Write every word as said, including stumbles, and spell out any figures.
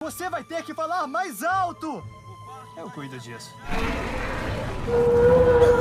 Você vai ter que falar mais alto! Eu cuido disso.